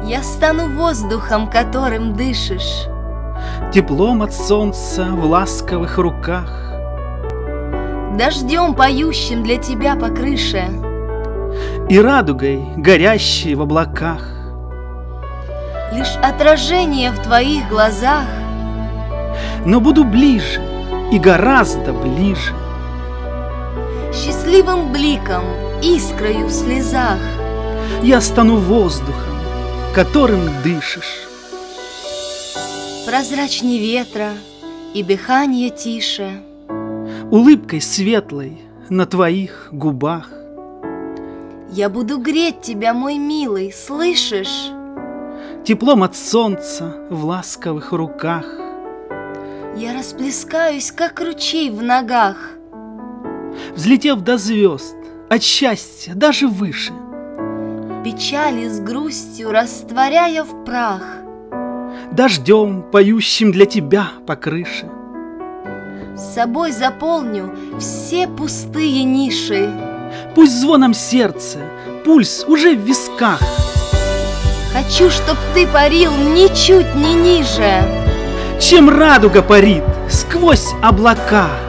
Я стану воздухом, которым дышишь, теплом от солнца в ласковых руках, дождем, поющим для тебя по крыше, и радугой, горящей в облаках. лишь отражение в твоих глазах, Но буду ближе и гораздо ближе, счастливым бликом, искрою в слезах. я стану воздухом, которым дышишь. Прозрачней ветра и дыхание тише, Улыбкой светлой на твоих губах. я буду греть тебя, мой милый, слышишь? Теплом от солнца в ласковых руках. Я расплескаюсь, как ручей в ногах, Взлетев до звезд, от счастья даже выше, печали с грустью растворяя в прах. дождем, поющим для тебя по крыше. С собой заполню все пустые ниши. Пусть звоном сердце, пульс уже в висках. Хочу, чтоб ты парил ничуть не ниже, Чем радуга парит сквозь облака.